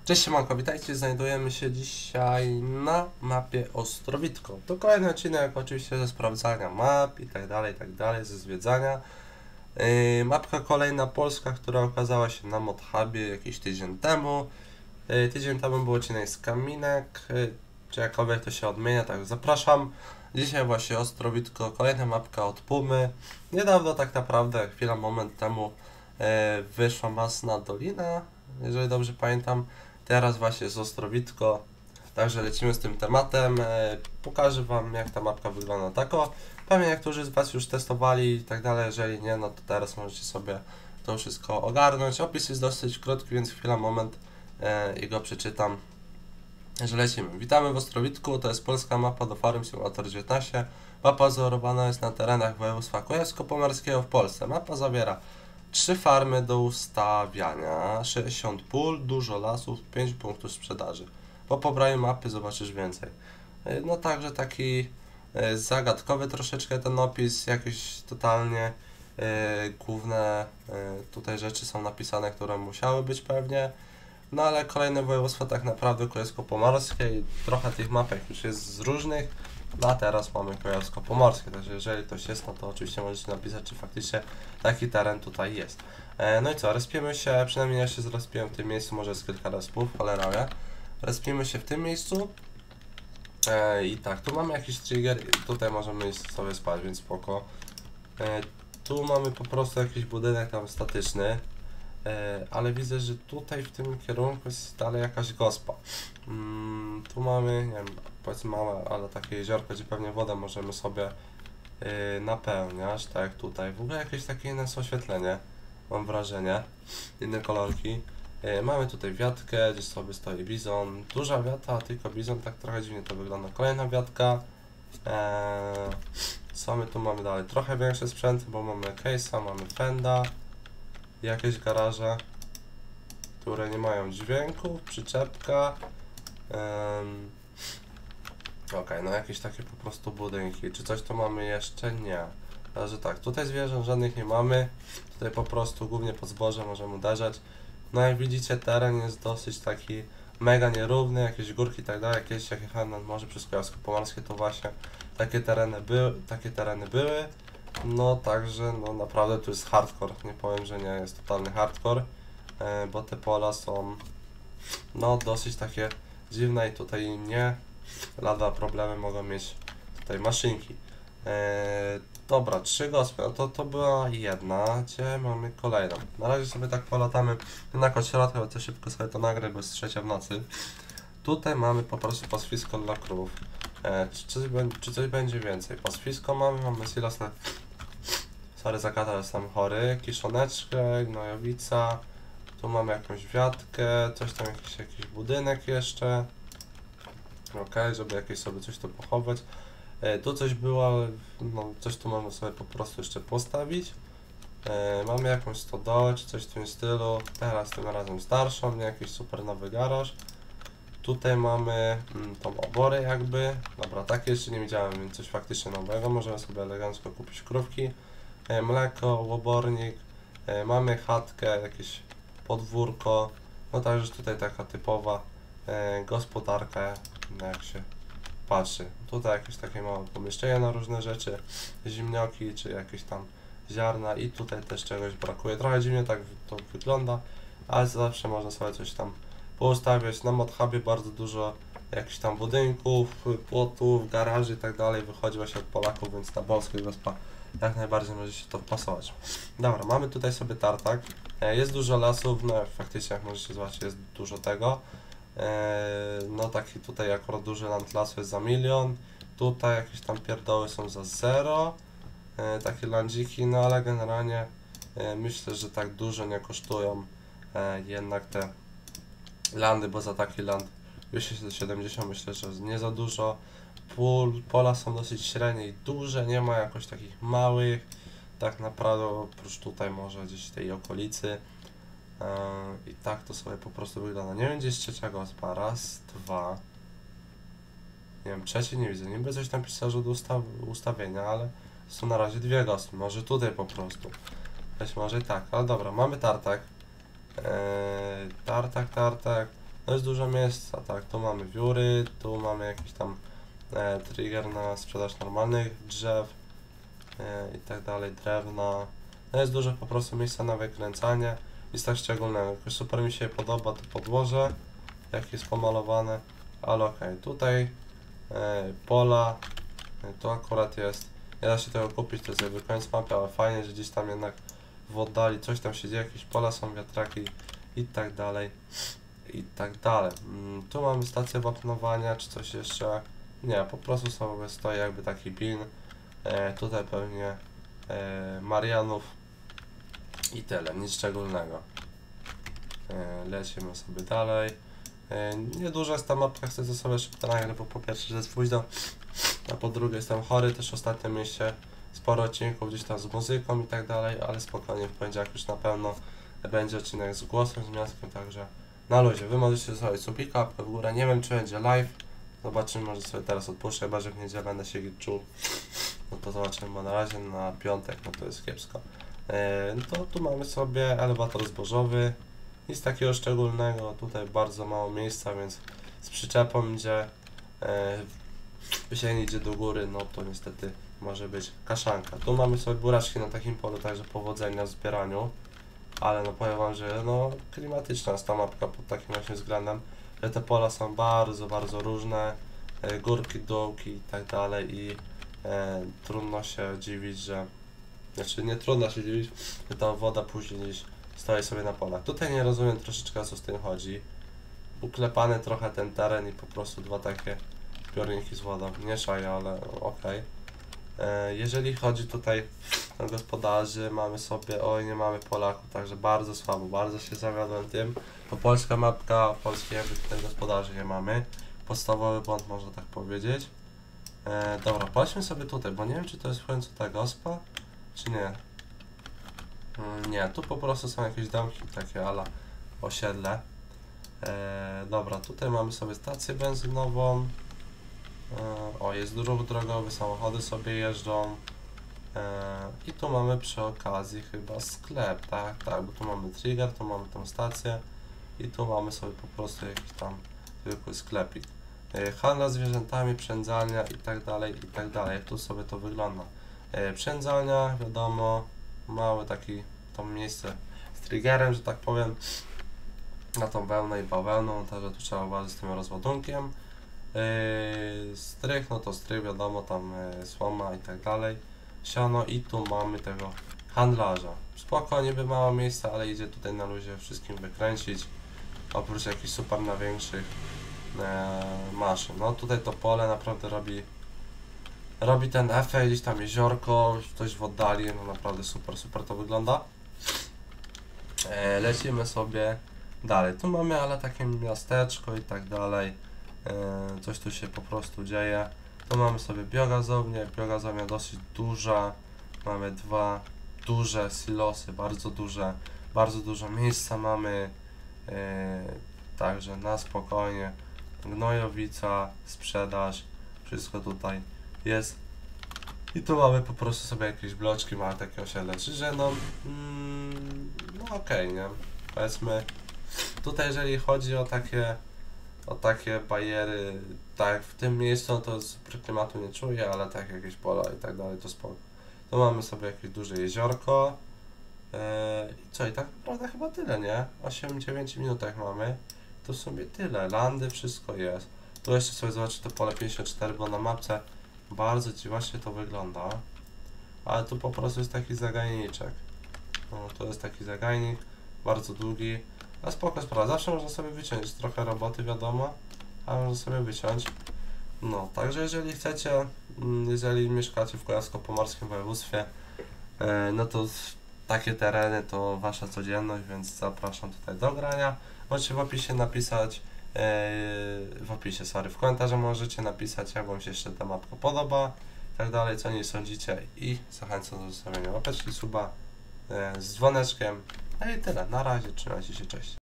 Cześć siemanko, witajcie, znajdujemy się dzisiaj na mapie Ostrowitko. To kolejny odcinek oczywiście ze sprawdzania map i tak dalej, ze zwiedzania. Mapka kolejna polska, która okazała się na ModHubie jakiś tydzień temu. Tydzień temu był odcinek z Kaminek, czy jakkolwiek to się odmienia, tak zapraszam. Dzisiaj właśnie Ostrowitko, kolejna mapka od Pumy. Niedawno tak naprawdę, moment temu wyszła Masna Dolina, jeżeli dobrze pamiętam. Teraz właśnie jest Ostrowitko, także lecimy z tym tematem. Pokażę Wam, jak ta mapka wygląda tako. Pewnie niektórzy z Was już testowali i tak dalej, jeżeli nie, no to teraz możecie sobie to wszystko ogarnąć. Opis jest dosyć krótki, więc moment i go przeczytam. Że lecimy. Witamy w Ostrowitku, to jest polska mapa do Farm Simulator 19. Mapa wzorowana jest na terenach województwa kujawsko-pomorskiego w Polsce. Mapa zawiera 3 farmy do ustawiania, 60 pól, dużo lasów, 5 punktów sprzedaży. Po pobraniu mapy zobaczysz więcej. No także taki zagadkowy troszeczkę ten opis, jakieś totalnie główne tutaj rzeczy są napisane, które musiały być pewnie. No ale kolejne województwa tak naprawdę kujawsko-pomorskie i trochę tych mapek już jest z różnych. No a teraz mamy kujawsko-pomorskie, także jeżeli ktoś jest, no to oczywiście możecie napisać, czy faktycznie taki teren tutaj jest. No i co, respimy się, przynajmniej ja się zrespiłem w tym miejscu, może jest kilka respów, cholera wie. Respimy się w tym miejscu. I tak, tu mamy jakiś trigger, tutaj możemy iść sobie spać, więc spoko. Tu mamy po prostu jakiś budynek tam statyczny. Ale widzę, że tutaj w tym kierunku jest dalej jakaś gospa. Tu mamy, nie wiem, powiedzmy małe, ale takie jeziorko, gdzie pewnie wodę możemy sobie napełniać, tak jak tutaj. W ogóle jakieś takie inne oświetlenie, mam wrażenie, inne kolorki. Mamy tutaj wiatkę, gdzie sobie stoi bizon. Duża wiata, tylko bizon, tak trochę dziwnie to wygląda. Kolejna wiatka. Co my tu mamy dalej? Trochę większe sprzęty, bo mamy case'a, mamy fenda. Jakieś garaże, które nie mają dźwięku, przyczepka. Ok, no jakieś takie po prostu budynki. Czy coś tu mamy jeszcze? Nie. Także tak, tutaj zwierząt żadnych nie mamy. Tutaj po prostu głównie pod zboże możemy uderzać. No jak widzicie, teren jest dosyć taki mega nierówny, jakieś górki i tak dalej. Jakieś jak jechałem nad morze przez kujawsko-pomorskie, to właśnie takie tereny były. No także no naprawdę tu jest hardcore, nie powiem, że nie jest totalny hardcore, bo te pola są no dosyć takie dziwne i tutaj nie lada problemy mogą mieć tutaj maszynki. Dobra, 3 gospy, no to była jedna, gdzie mamy kolejną. Na razie sobie tak polatamy na środka, bo to szybko sobie to nagrę, bo jest 3 w nocy. Tutaj mamy po prostu pastwisko dla krów. Czy coś będzie więcej? Pastwisko mamy silos na... Sorry, zakata jest tam chory, kiszoneczkę, gnojowica, tu mamy jakąś wiatkę, coś tam, jakiś budynek jeszcze. Ok, żeby jakieś sobie coś tu pochować. Tu coś było, ale no, coś tu można sobie po prostu jeszcze postawić. Mamy jakąś stodołę, czy coś w tym stylu, teraz tym razem starszą, nie jakiś super nowy garaż. Tutaj mamy tą oborę jakby, dobra, takie jeszcze nie widziałem, więc coś faktycznie nowego, możemy sobie elegancko kupić krówki. Mleko, łobornik, mamy chatkę, jakieś podwórko, no także tutaj taka typowa gospodarka, jak się patrzy. Tutaj jakieś takie małe pomieszczenia na różne rzeczy, zimnioki czy jakieś tam ziarna i tutaj też czegoś brakuje. Trochę dziwnie tak to wygląda, ale zawsze można sobie coś tam poustawiać. Na ModHubie bardzo dużo jakichś tam budynków, płotów, garaży i tak dalej wychodzi właśnie od Polaków, więc ta polska gospa jak najbardziej może się to wpasować. Dobra, mamy tutaj sobie tartak. Jest dużo lasów, no faktycznie jak możecie zobaczyć jest dużo tego. No taki tutaj akurat duży land lasu jest za 1 000 000. Tutaj jakieś tam pierdoły są za 0. Takie landziki, no ale generalnie myślę, że tak dużo nie kosztują jednak te landy, bo za taki land 270 myślę, że nie za dużo. Pola są dosyć średnie i duże, nie ma jakoś takich małych, tak naprawdę oprócz tutaj może gdzieś tej okolicy. I tak to sobie po prostu wygląda. Nie wiem, gdzie jest trzecia gospa, raz, dwa, nie wiem, trzecie nie widzę, niby coś tam pisało, że do ustawienia, ale są na razie 2 gospy, może tutaj po prostu, być może tak, ale dobra, mamy tartak. Tartak, no jest dużo miejsca, tak, tu mamy wióry, tu mamy jakiś tam trigger na sprzedaż normalnych drzew i tak dalej, drewna. No jest dużo po prostu miejsca na wykręcanie, nic tak szczególnego. Jakoś super mi się podoba to podłoże, jak jest pomalowane, ale okej, tutaj pola, tu akurat jest, nie da się tego kupić, to jest jakby koniec mapy, ale fajnie, że gdzieś tam jednak w oddali coś tam się dzieje, jakieś pola są, wiatraki i tak dalej, i tak dalej. Tu mamy stację wapnowania, czy coś jeszcze, nie, po prostu sobie stoi jakby taki pin, tutaj pewnie Marianów i tyle, nic szczególnego. Lecimy sobie dalej. Nieduża jest ta mapka, chcę sobie szybko nagrać, bo po pierwsze, że jest późno, a po drugie jestem chory, też ostatnio mieliście sporo odcinków gdzieś tam z muzyką i tak dalej, ale spokojnie, w poniedziałek już na pewno będzie odcinek z głosem, z miastkiem, także na luzie. Wy możecie zostawić subika, łapkę w górę, nie wiem czy będzie live, zobaczymy, może sobie teraz odpuszczę, chyba że w niedzielę będę się czuł, no to zobaczymy, bo na razie na piątek, no to jest kiepsko. No to tu mamy sobie elewator zbożowy, nic takiego szczególnego, tutaj bardzo mało miejsca, więc z przyczepą idzie, wysięgnie idzie do góry, no to niestety może być kaszanka. Tu mamy sobie buraczki na takim polu, także powodzenia w zbieraniu, ale no powiem wam, że no klimatyczna jest ta mapka pod takim właśnie względem, że te pola są bardzo, bardzo różne, górki, dołki i tak dalej i trudno się dziwić, że, znaczy nie trudno się dziwić, że ta woda później gdzieś stoi sobie na polach. Tutaj nie rozumiem troszeczkę, o co z tym chodzi. Uklepany trochę ten teren i po prostu dwa takie zbiorniki z wodą. Nie szaję, ale okej. Jeżeli chodzi tutaj o gospodarzy, mamy sobie, oj nie mamy Polaków, także bardzo słabo, bardzo się zawiodłem tym. To polska mapka, polskiej jakby tutaj gospodarzy nie mamy. Podstawowy błąd, można tak powiedzieć. Dobra, patrzmy sobie tutaj, bo nie wiem, czy to jest w końcu ta gospa, czy nie. Nie, tu po prostu są jakieś domki takie ala osiedle. Dobra, tutaj mamy sobie stację benzynową. O, jest ruch drogowy, samochody sobie jeżdżą. I tu mamy przy okazji chyba sklep, tak, bo tu mamy trigger, tu mamy tą stację i tu mamy sobie po prostu jakiś tam zwykły sklepik. Handla zwierzętami, przędzalnia i tak dalej, i tak dalej. Jak tu sobie to wygląda. Przędzalnia, wiadomo, mały taki to miejsce z triggerem, że tak powiem, na tą wełnę i bawełną, także tu trzeba uważać z tym rozładunkiem. Strych, no to strych, wiadomo, tam słoma i tak dalej. Siano i tu mamy tego handlarza. Spoko, niby mało miejsca, ale idzie tutaj na luzie wszystkim wykręcić, oprócz jakichś super na większych maszyn. No tutaj to pole naprawdę robi ten efekt, gdzieś tam jeziorko, coś w oddali, no naprawdę super to wygląda. Lecimy sobie dalej. Tu mamy ale takie miasteczko i tak dalej. Coś tu się po prostu dzieje. Tu mamy sobie biogazownię, biogazownia dosyć duża. Mamy dwa duże silosy, bardzo dużo miejsca mamy. Także na spokojnie. Gnojowica, sprzedaż, wszystko tutaj jest. I tu mamy po prostu sobie jakieś bloczki, mamy takie osiedle, że no, no okej, nie? Powiedzmy, tutaj jeżeli chodzi o takie bariery, tak w tym miejscu to super klimatu nie czuję, ale tak jakieś pola i tak dalej to spoko. Tu mamy sobie jakieś duże jeziorko. I co, i tak naprawdę chyba tyle, nie? 8-9 minutach mamy. To sobie tyle, landy, wszystko jest. Tu jeszcze sobie zobaczę to pole 54, bo na mapce bardzo dziwacznie to wygląda. Ale tu po prostu jest taki zagajniczek. No, to jest taki zagajnik, bardzo długi. A spoko sprawa, zawsze można sobie wyciąć trochę roboty, wiadomo, a można sobie wyciąć. No, także jeżeli chcecie, jeżeli mieszkacie w kujawsko-pomorskim województwie, no to takie tereny to wasza codzienność, więc zapraszam tutaj do grania. Możecie w opisie napisać, w komentarzu możecie napisać, jak wam się jeszcze ta mapka podoba, i tak dalej, co nie sądzicie i zachęcam do zostawienia łapeczki, suba z dzwoneczkiem. No i tyle, na razie, trzymajcie się, cześć.